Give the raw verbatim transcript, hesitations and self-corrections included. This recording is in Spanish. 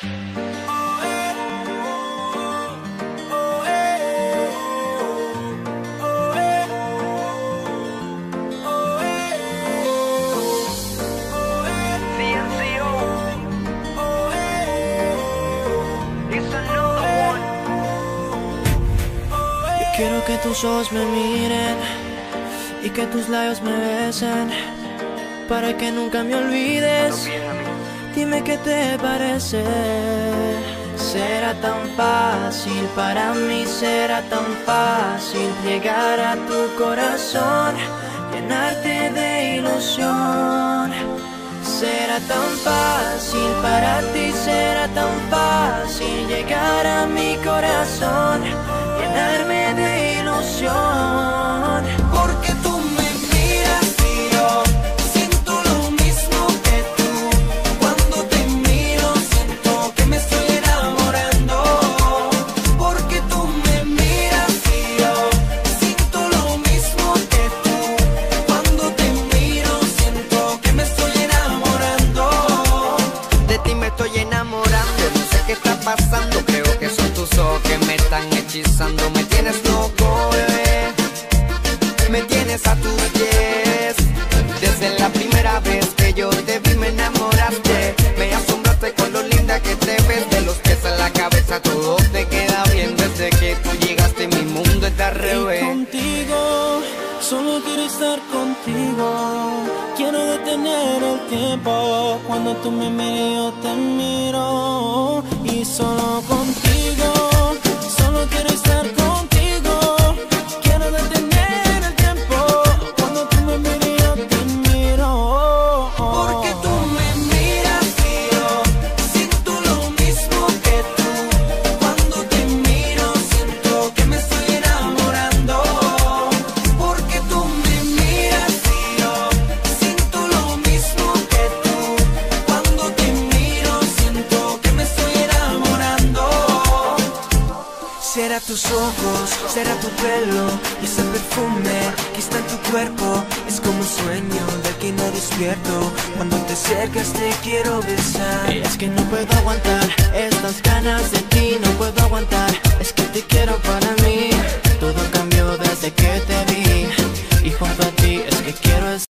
Quiero que tus ojos me miren y que tus labios me besen, para que nunca me olvides. Dime qué te parece. Será tan fácil para mí, será tan fácil llegar a tu corazón, llenarte de ilusión. Será tan fácil para ti, será tan fácil llegar a mi corazón, llenarme de ilusión. Porque tú me miras y yo siento lo mismo que tú. Cuando te miro siento que me estoy enamorando. Porque tú me miras y yo siento lo mismo que tú. Cuando te miro siento que me estoy enamorando. De ti me estoy enamorando, no sé qué está pasando. Creo que son tus ojos que me están hechizando. Me tienes loco, bebé, me tienes a tus pies. Desde la primera vez que yo te vi me enamoraste. Me asombraste con lo linda que te ves. De los pies a la cabeza todo te queda bien. Desde que tú llegaste mi mundo está al revés. Y contigo, solo quiero estar contigo. Quiero detener el tiempo. Cuando tú me miras yo te miro. Y solo contigo, solo quiero estar contigo. Quiero detener el tiempo. Cuando tú me miras yo te miro. Porque tú me miras y yo siento lo mismo que tú. Cuando te miro siento que me estoy enamorando. Porque tú me miras y yo siento lo mismo que tú. Cuando te miro siento que me estoy enamorando. Será tus ojos, será tu pelo y ese perfume que está en tu cuerpo. Es como un sueño del que no despierto. Cuando te acercas te quiero besar. Es que no puedo aguantar estas ganas de ti, no puedo aguantar. Es que te quiero para mí. Todo cambió desde que te vi y junto a